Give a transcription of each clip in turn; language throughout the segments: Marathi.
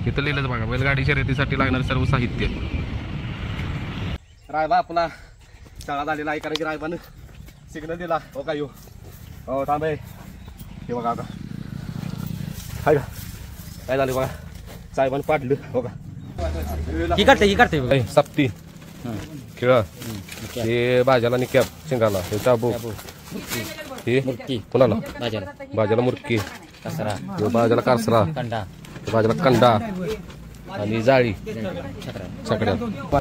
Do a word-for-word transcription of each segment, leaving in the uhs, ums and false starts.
इथं लिहिलंच बघा, बैलगाडी शर्यतीसाठी लागणारं सर्व साहित्य. रायबा आपला शाळा झालेला आहे, कारण की रायबानं सिग्नल दिला. हो का येऊ हो थांब आहे हे बघा का हाय का काय झालं बघा, साहेबांनी पाडलं हो का. ही करते ही करते सप्ती खेळ हे भाज्याला आणि कॅप शिंगाला हे चाबू हे मुर्की कुणाला बाजाला भाज्याला मुरकी कसरा भाज्याला कासरा कंडा भाज्याला कंडा आणि जाळी छकरा छकड्या.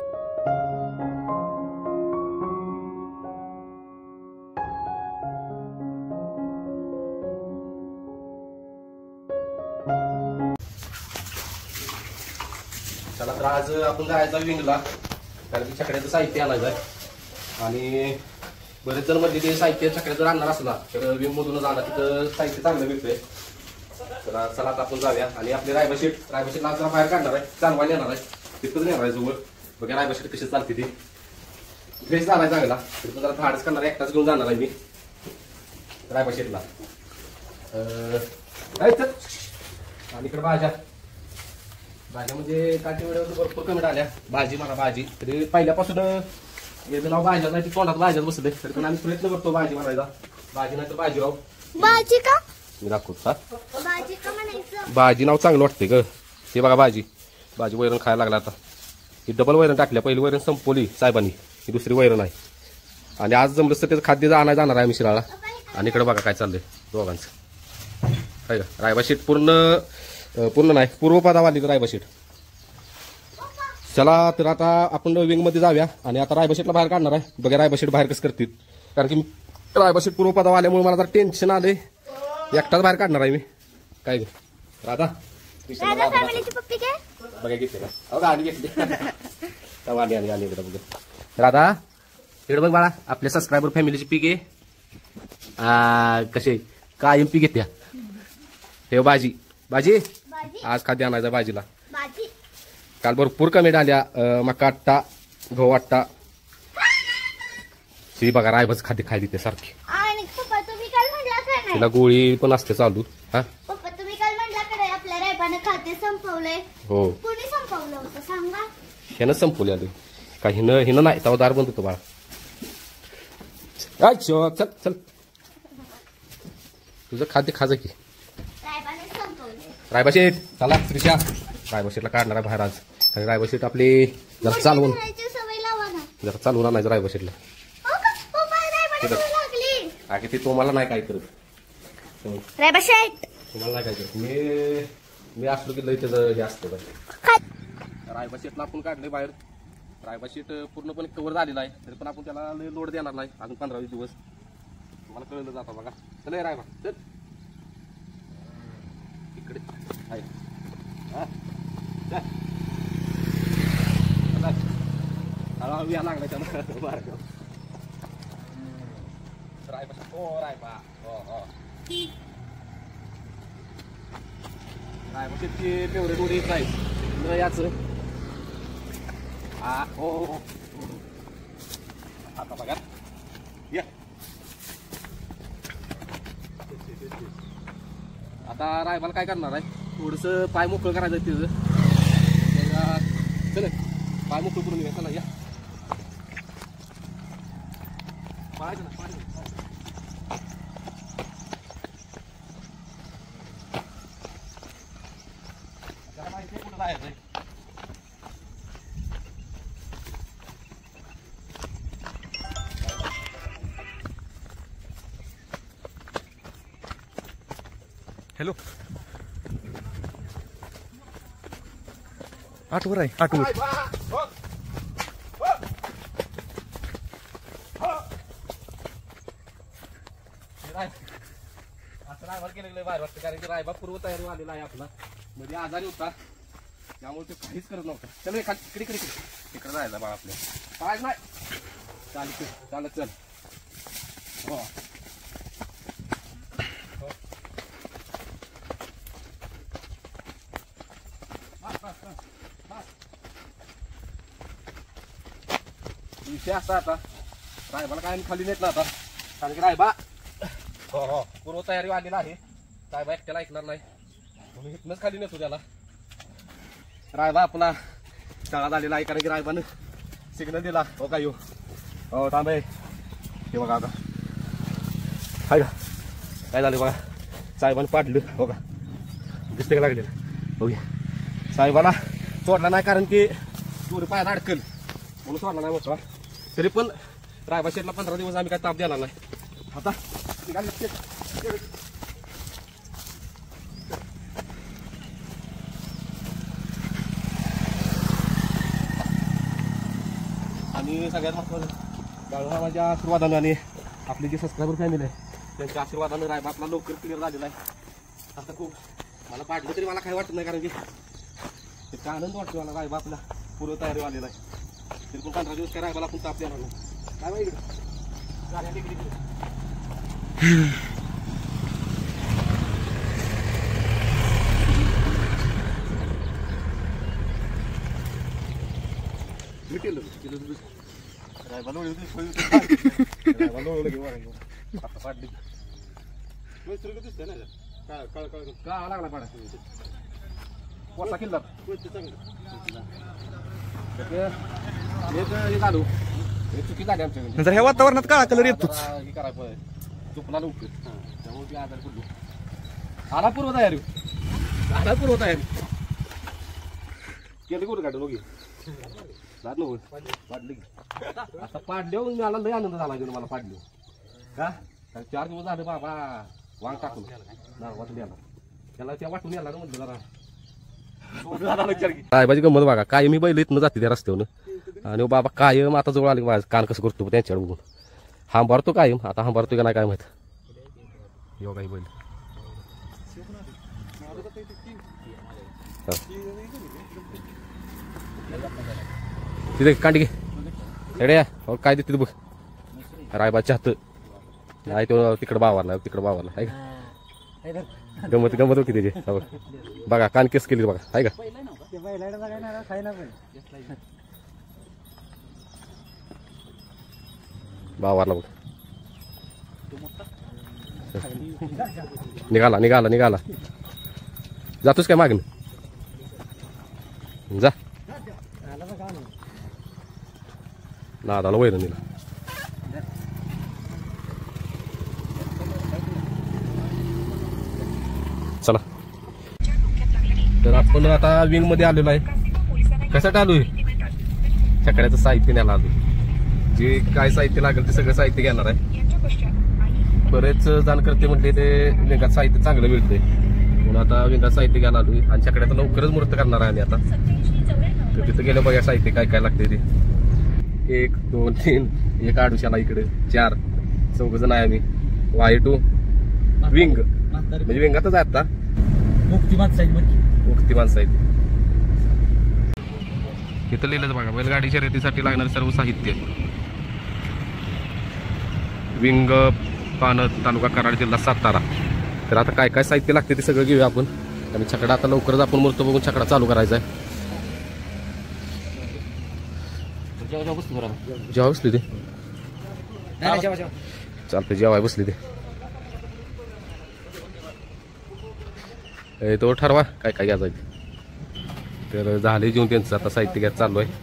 चला तर आज आपण जायचा विंगला, कारण की छकड्याचं साहित्य आणायचं आहे. आणि बरेच जण म्हणजे ते साहित्य छकड्याचं आणणार असला तर विंग मधूनच आणा, तिथं साहित्य चांगलं मिळतंय. तर चला आता आपण जाऊया. आणि आपली रायबा शीट रायबा शीटला आज जरा बाहेर काढणार आहे, चालवा येणार आहे, तिथंच नेणार आहे जवळ बघा रायबा शीट कशी चालते ती. फ्रेश झाला चांगला, तिथं जरा धाडच करणार आहे, एकटाच घेऊन जाणार आहे मी रायबा शीटला. आणि इकडे भाज्या भाज्या म्हणजे काठी वेळेवर भरपूर कमी आल्या. भाजी मला भाजी तरी पहिल्यापासून याचं नाव भाज्या नाही, ती तोंडात भाज्याच बसले, तरी पण आम्ही प्रयत्न करतो भाजी म्हणायचा. भाजी नाही तर भाजीराव भाजी का मी दाखवतो. हा भाजी का म्हणायचं, भाजी नाव चांगलं वाटते ग. हे बघा भाजी भाजी वैरण खायला लागला आता. ही डबल वैरण टाकल्या, पहिली वैरण संपवली साहेबांनी, ही दुसरी वैरण आहे. आणि आज जमलं तर त्याचं खाद्य आणायला जाणार आहे मिश्राला. आणि इकडे बघा काय चाललंय दोघांचं काय का. रायबा शीट पूर्ण पूर्ण नाही पूर्वपदावाली रायबा शीट. चला तर आता आपण विंग मध्ये जाऊया आणि आता रायबा शीटला बाहेर काढणार आहे. बघा रायबा शीट बाहेर कसं करतील, कारण की रायबा शीट पूर्वपदावर आल्यामुळे मला जरा टेन्शन आलंय. एकटाच बाहेर काढणार आहे मी. काय ग राधा राधा फॅमिलीची पप्पी काय बघा घेतली का, हो गाडी घेतली गाडी आणि गाडी इकडे बघा. राधा इकडे बघ बाळा, आपल्या सबस्क्रायबर फॅमिलीची पीक आहे कसे कायम पीक घेत्या. हे भाजी भाजी आज खाद्य आणायचं भाजीला. भाजी काल भरपूर कमेंट आल्या मका आट्टा गहू आट्टा. ती बघा रायबाच खाद्य खाय देते सारखी. आणि पप्पा तुम्ही काल म्हणला का नाही, तिला गोळी पण असते चालू. हा पप्पा तुम्ही काल म्हणला का नाही आपल्या रायबाने खाते संपवलंय. हो कोणी संपवलं होतं सांगा. ह्यानं संपवले आलं का, हिनं हिनं नाही तेव्हा दार बंद होतो बाळा. अच्छा चल चल तुझं खाद्य खाजं की. रायबाने संपवलंय. रायबा शेठ चला श्रीशा रायबा शेठला काढणार आहे बाहेर आज. आणि रायबा शेठ आपली जरा चालवून करायची सवय लावा ना. जरा चालवून आणायचं रायबा शेठला. हो का? पप्पा रायबाने सवय लागली. बाकी ते तुम्हाला नाही काय करत, रायबा शेट तुम्हाला नाही काय करत. मी मी असलो की लई त्याचं हे असतं बरं. रायबा शेठला आपण काढले बाहेर. रायबा शेठ पूर्णपणे कव्हर झालेला आहे, तरी पण आपण त्याला लई लोड देणार नाही अजून पंधरा वीस दिवस. तुम्हाला कळलं जातं बघा. चल ये रायबा चल इकडे आहे. हा चल हळूहळू या लागला त्यानं बारगाव. रायबा हो रायबा हो हो रायबा शेठची फेवरेट उडी आहे न याचं. हा हो हो आता बघा या. आता रायबाला काय करणार आहे, थोडंसं पाय मोकळं करायचं आहे तिचं. चल पाय मोकळं करून घ्या. चला या पाहायचं ना पाहायचं. त्याला माहिती आहे कुठं जायचं आहे. हॅलो आठवर आहे आठवर. असं रायबार केलेलं बाहेर वाटतं, कारण की रायबा पूर्व तयारी आलेला आहे आपला. मध्ये आजारी होता त्यामुळे ते काहीच करत नव्हता. चल रे खाली इकडे इकडे इकडे जायला बाळा आपल्या पाय नाही चालत चालत चल. हो विषय असा आता रायबाला काय खाली नेत ना आता, कारण की रायबा हो हो पूर्व तयारी आलेला आहे. रायबा एकट्याला ऐकणार नाही म्हणून इथनंच खाली नेतो त्याला. रायबा आपला शाळा झालेला आहे कारण की रायबानं सिग्नल दिला. हो का येऊ हो थांबे हे बघा आता हाय का काय झालं बघा साहेबांनी पाडलं हो का दिसते का लागलेलं हो साहेबाला सोडला नाही कारण की चोरी पायात अडकल म्हणून सोडला नाही मोठा. तरी पण रायबा शेटला पंधरा दिवस आम्ही काय ताप देणार नाही. आता आणि सगळ्यात महत्वाचं बाळूमामाच्या आशीर्वादाने आणि आपली जी सबस्क्रायबर फॅमिली आहे त्यांच्या आशीर्वादाने रायबा आपला लवकर क्लिअर झालेला आहे. आता खूप मला पाडलं तरी मला काही वाटत नाही कारण की इतका आनंद वाटतो मला. रायबा आपला पूर्व तयारी आलेला आहे. तरी पण पंधरा दिवस काय रायबाला आपण ताप देणार नाही. काय माहिती मिटेल रायबाला आता पाडली दिसतंय ना काय कळ कळ का लागला पाडा पोसा किल्ला घालू चुकी झाली आमच्याकडे. नंतर ह्या वातावरणात काळा कलर येतोच. हे करायचं चुकला लवकर त्यामुळे ती आजार पडलो. आला पूर्व तयारी आला पूर्व तयारी केली कुठं काढून ओके जात नको पाडली आता पाडल्यावर मला लय आनंद झाला गेलो मला पाडलो का चार दिवस झाले बाबा वांग टाकून वाटून याला त्याला त्या वाटून याला ना म्हटलं जरा साहेबाची गंमत बघा काय मी बैल इथनं जाते त्या रस्त्यावरून आणि बाबा कायम आता जवळ आले माझं कान कसं करतो त्यांच्याकडे बघून हांबारतो कायम. आता हांबारतो का नाही काय माहित यो काही बैल तिथे कांडी घे रेड्या हो काय देते बघ रायबाच्या हात नाही तो तिकडं बावारला तिकडं बावारला आहे का गमत गमत होती त्याची बघा कान केस केली बघा आहे का बावारला बघ निघाला निघाला निघाला जातोस काय मागणं जा नादाला वैरणीला चला. तर आपण आता विंग मध्ये आलेलो आहे. कशासाठी आलोय छकड्याचं साहित्य न्यायला आलोय. जे काय साहित्य लागेल ते सगळं साहित्य घेणार आहे. बरेच जण करते म्हटले ते विंगात साहित्य चांगलं मिळतंय म्हणून आता विंगात साहित्य घ्यायला आलोय आणि छकड्याचं लवकरच मुहूर्त करणार आहे आम्ही आता. तर तिथं गेलं बघा साहित्य काय काय लागते ते एक दोन तीन एक आडुशाला इकडे चार चौघ जण आहे आम्ही. वाय टू विंग म्हणजे विंगातच आहे आता मुक्तिमान साईड मुक्तिमान साहित्य इथं लिहिलं बघा बैलगाडी शर्यतीसाठी लागणारे सर्व साहित्य. विंग पानत तालुका कराड जिल्हा सातारा. तर आता काय काय साहित्य लागते ते सगळं घेऊया आपण आणि छकडा आता लवकरच आपण मूर्त बघून छकडा चालू करायचा आहे. जेव्हा बसली ते चालतं जेव्हा बसली ते तो ठरवा काय काय घ्यायचं. तर झाले जेवण त्यांचं आता साहित्य घ्यायचं चालू आहे.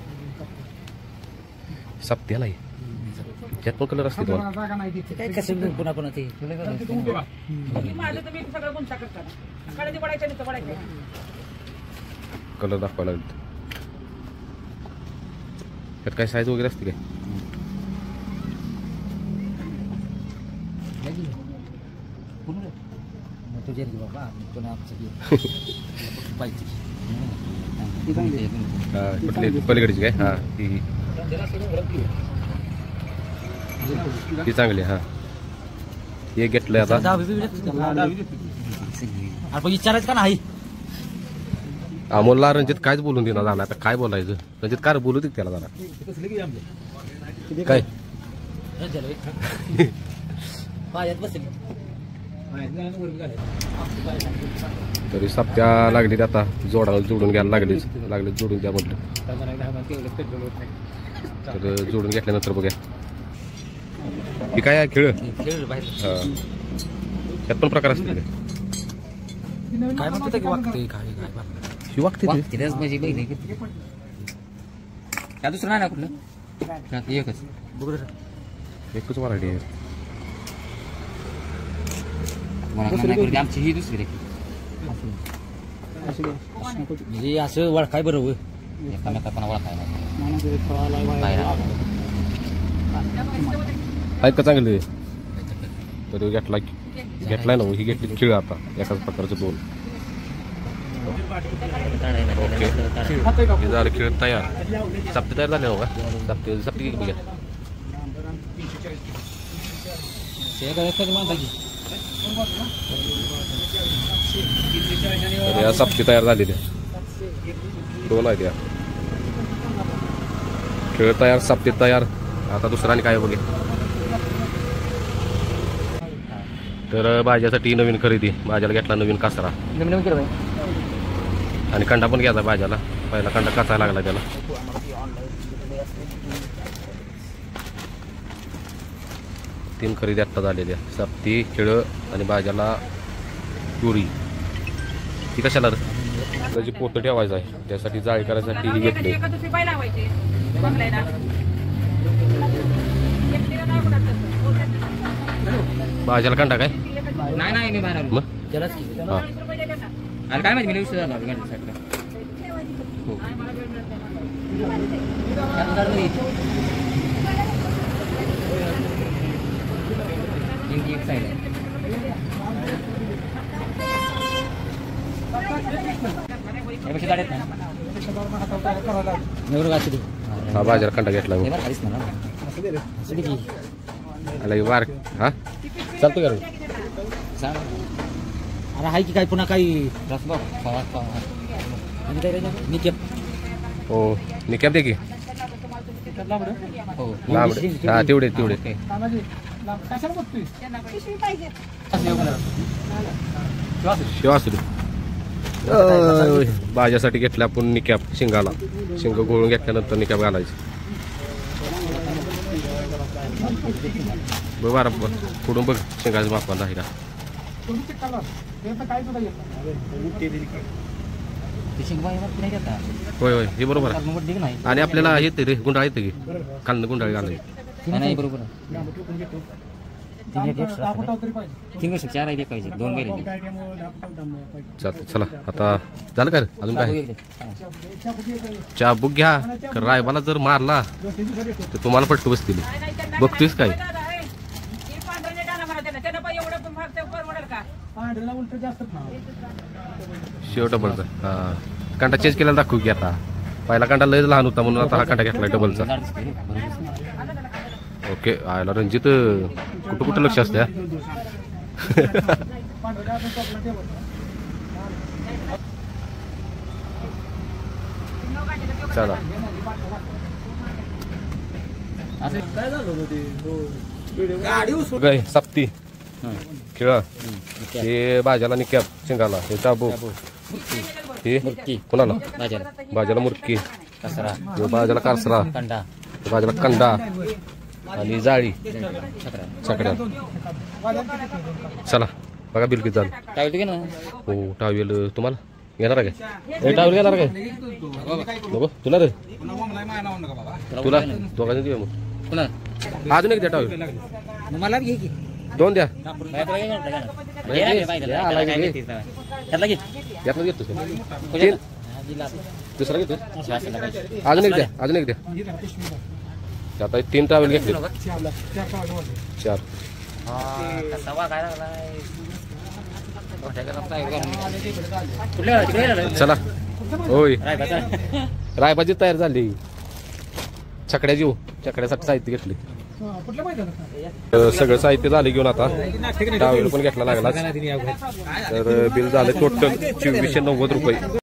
सप्त्या नाही त्यात पण कलर असते तुम्हाला कलर दाखवायला लागेल. त्यात काय साईज वगैरे असते काय पलीकडची काय हा ती ती चांगली हा हे घेतलंय आता विचारायचं का नाही. अमोलला रणजित कायच बोलून देणार झाला आता काय बोलायचं रणजित काय बोलू दे त्याला जरा काय तरी सप्त्या लागली आता जोडाला जोडून घ्यायला लागलीच लागले जोडून द्या म्हटलं. तर जोडून घेतल्यानंतर बघा ही काय खेळ त्यात पण प्रकार असतील ही वागते ते. तिथेच म्हणजे बैल त्या दुसरं नाही ना कुठलं एकच एकच वरायटी आहे. मला नाही करू दे, आमची ही दुसरी म्हणजे असं वळखाय बरोबर एकामेकांना ओळखायला आहेत का चांगले तरी घेतला घेतलाय ना ही घेतली खेळ आता एकाच प्रकारचे दोन. ओके हे झालं खेळ तयार. सप्ते तयार झाले हो का सप्ते सप्ते किती घ्या तर या सप्ते तयार झालेल्या दोन आहेत या. खेळ तयार सप्ते तयार. आता दुसरा आणि काय बघे तर भाज्यासाठी नवीन खरेदी. भाज्याला घेतला नवीन कासरा नवीन केलं आणि कंडा पण घ्यायचा भाज्याला. पहिला कंडा काचायला लागला त्याला. तीन खरेदी आत्ता झालेल्या सप्ती खेळ आणि भाज्याला तुरी. ती कशाला त्याची पोतं ठेवायचं आहे त्यासाठी जाळी करायसाठी ही घेतली. भाज्याला कंडा काय नाही नाही मी बाहेर मग त्यालाच हा आणि काय माहिती मी विषय झाला गाडीसाठी एक साईड आहे गाड्यात नाही हा भाज्याला कंडा घेतला मग. आला वार हा चालतो का अरे हाय की काय पुन्हा काही रसबा पवार पवार आणि काय निकेप हो निकॅप दे की हो लांब हा तेवढे तेवढे शिवा असू दे. भाज्यासाठी घेतल्या आपण निकॅप शिंगाला. शिंग गोळून घेतल्यानंतर निकॅप घालायची. बघ बारा पुढून बघ शिंगाचं मापन आहे का. होय होय हे बरोबर आहे. आणि आपल्याला येते रे गुंडाळ येते की खालनं गुंडाळ घालायची. नाही बरोबर तीन वर्ष चार आहे पाहिजे दोन बैल चालतं चला आता झालं का रे? अजून काय चहा बुक घ्या. रायबाला जर मारला तर तुम्हाला पट्टू बसतील. बघतोयस काय शेव डबलचा हा कांटा चेंज केलेला दाखवू की आता. पहिला कांटा लय लहान होता म्हणून आता हा कांटा घेतला डबलचा. ओके आयला रणजित कुठं कुठं लक्ष असते. चला काय सप्ती खेळ हे भाज्याला निकॅप शिंगाला हे चाबू हे कोणाला भाज्याला मुरकी कसरा हे भाज्याला कासरा कंडा भाज्याला कंडा आणि जाळी छकड्या. चला बघा बिल किती झालं. काय घे ना हो टावेल तुम्हाला घेणार काय टावेल घेणार काय नको तुला रे तुला दोघांनी देऊ मग पुन्हा अजून एक द्या टावेल मला घे की दोन द्या यातलं घेतो तीन दुसरा घेतो अजून एक द्या अजून एक द्या. आता तीन ट्रॅव्हल घेतले चार. चला होय रायबाजी तयार झाली. छकड्या जीव छकड्यासाठी साहित्य घेतले. सगळं साहित्य झाले घेऊन आता ट्रॅव्हल पण घेतला लागला. तर बिल झालं टोटल चोवीसशे नव्वद रुपये.